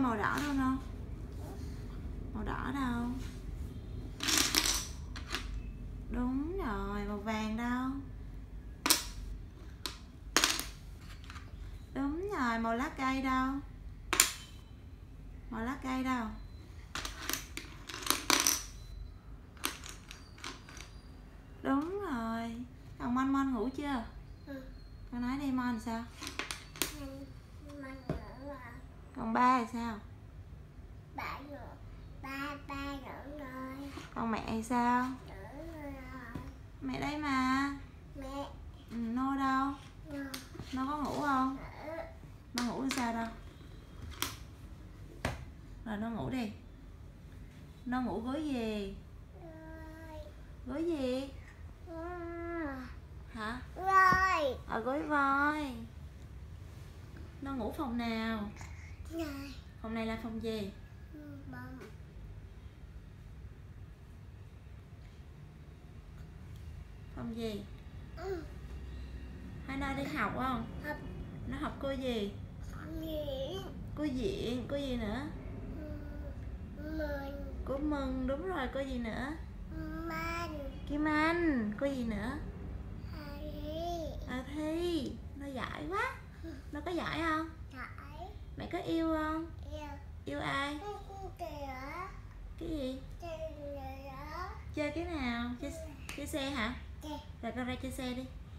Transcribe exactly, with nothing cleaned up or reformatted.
màu đỏ đâu đâu? Màu đỏ đâu? Đúng rồi, màu vàng đâu? Đúng rồi, màu lá cây đâu? Màu lá cây đâu? Đúng rồi. Còn Mon Mon ngủ chưa? Ừ. Con nói đi Mon sao? Mon ngủ rồi. Còn ba thì sao? Ba ngủ. Ba ba ngủ rồi. Còn mẹ thì sao? Ngủ rồi. Mẹ đây mà. Mẹ. Ừ, Nô đâu? Ngủ. Nó có ngủ không? Ngủ. Nó ngủ sao đâu? Rồi nó ngủ đi. Nó ngủ gối gì? Rồi. Gối gì? Rồi. Hả? Rồi. Ở gối voi. Nó ngủ phòng nào? Rồi. Phòng này là phòng gì? Bông. Phòng gì? Ừ. Hai nơi đi học không? Học. Nó học cô gì? Diễn. Cô Diện. Cô gì nữa? Mình. Cô Mừng. Đúng rồi. Cô gì nữa? Man. Kim Anh. Cô gì nữa? Harry. À Thi. Nó giỏi quá. Nó có giỏi không? Giỏi. Mẹ có yêu không? Yêu. Yêu ai? Kìa. Cái gì? Kìa. Chơi cái nào? Chơi, chơi xe hả? Kìa. Rồi con ra chơi xe đi.